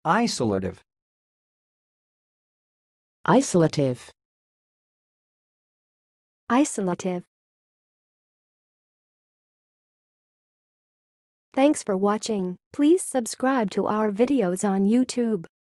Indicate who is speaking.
Speaker 1: isolative,
Speaker 2: isolative,
Speaker 3: isolative. Thanks for watching. Please subscribe to our videos on YouTube.